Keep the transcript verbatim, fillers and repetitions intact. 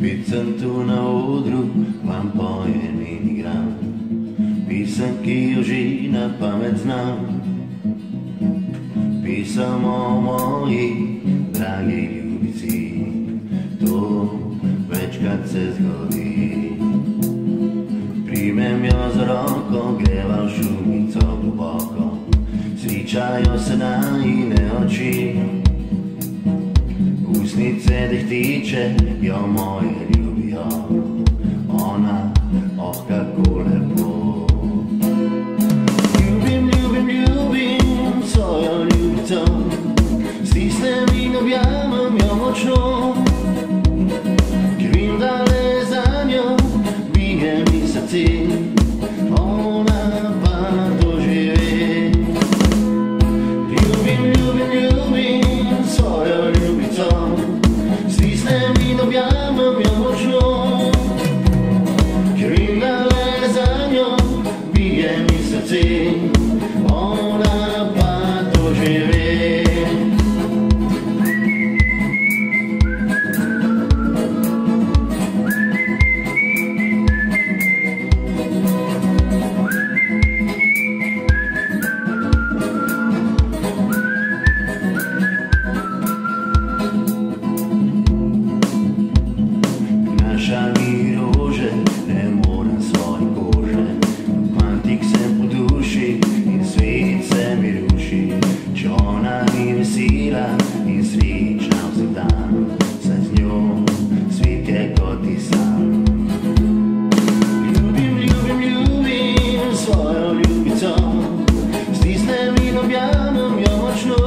Spet sem tu na odru, vam pojem in igram pesem, ki jo že na pamet znam. Pesem o moji dragi ljubici, to večkrat se zgodi. Primem jo za roko, greva v šumico globoko, sličajo se najine oči. Usnice dehtiče jo moje ljubijo, ona, oh kako lepo. Ljubim, ljubim, ljubim svojo ljubico, stisnem in objamem jo močno, ker vem, da le za njo bije mi srce, ona pa to že ve. Ljubim, ljubim, ljubim svojo ljubico, stisnem in objamem jo močno, ker vem, da le za njo bije mi srce, ona pa to že ve. Šali rože, ne moram svoje kože, romantik sem po duši in svet se mi ruši. Če ona ni vesela in srečna vsak dan, saj z njo svet je kot ti sam. Ljubim, ljubim, ljubim svojo ljubico, stisnem in objamem jo močno,